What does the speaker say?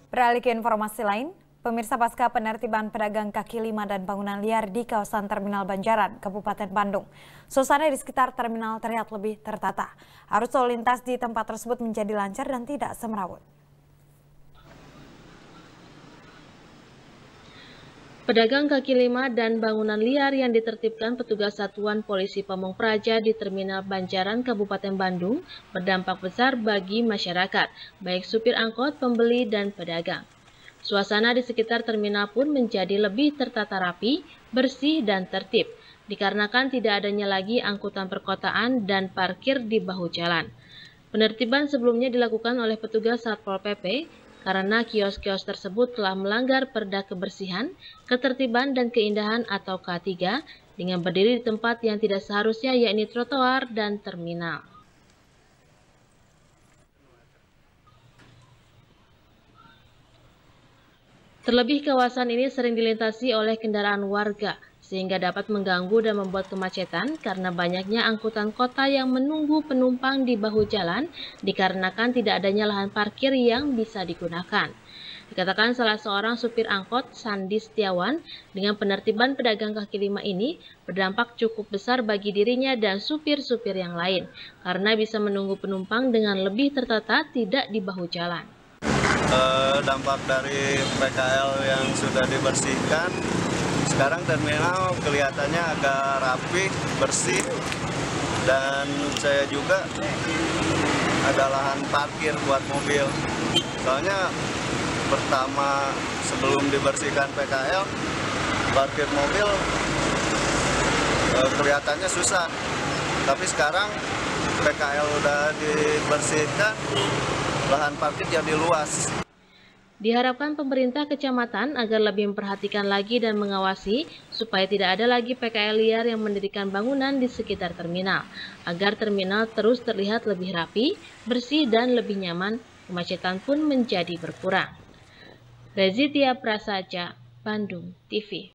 Beralih ke informasi lain, pemirsa pasca penertiban pedagang kaki lima dan bangunan liar di kawasan Terminal Banjaran, Kabupaten Bandung. Suasana di sekitar terminal terlihat lebih tertata. Arus lalu lintas di tempat tersebut menjadi lancar dan tidak semerawut. Pedagang kaki lima dan bangunan liar yang ditertibkan petugas Satuan Polisi Pamong Praja di Terminal Banjaran, Kabupaten Bandung berdampak besar bagi masyarakat, baik supir angkot, pembeli, dan pedagang. Suasana di sekitar terminal pun menjadi lebih tertata rapi, bersih, dan tertib, dikarenakan tidak adanya lagi angkutan perkotaan dan parkir di bahu jalan. Penertiban sebelumnya dilakukan oleh petugas Satpol PP, karena kios-kios tersebut telah melanggar Perda Kebersihan, Ketertiban dan Keindahan atau K3 dengan berdiri di tempat yang tidak seharusnya, yakni trotoar dan terminal. Terlebih kawasan ini sering dilintasi oleh kendaraan warga, sehingga dapat mengganggu dan membuat kemacetan karena banyaknya angkutan kota yang menunggu penumpang di bahu jalan dikarenakan tidak adanya lahan parkir yang bisa digunakan. Dikatakan salah seorang supir angkot, Sandi Setiawan, dengan penertiban pedagang kaki lima ini berdampak cukup besar bagi dirinya dan supir-supir yang lain, karena bisa menunggu penumpang dengan lebih tertata, tidak di bahu jalan. Dampak dari PKL yang sudah dibersihkan, sekarang terminal kelihatannya agak rapi, bersih, dan saya juga ada lahan parkir buat mobil. Soalnya pertama sebelum dibersihkan PKL, parkir mobil kelihatannya susah. Tapi sekarang PKL udah dibersihkan, lahan parkir jadi luas. Diharapkan pemerintah kecamatan agar lebih memperhatikan lagi dan mengawasi supaya tidak ada lagi PKL liar yang mendirikan bangunan di sekitar terminal, agar terminal terus terlihat lebih rapi, bersih, dan lebih nyaman. Kemacetan pun menjadi berkurang. Rezitia Prasaja, Bandung TV.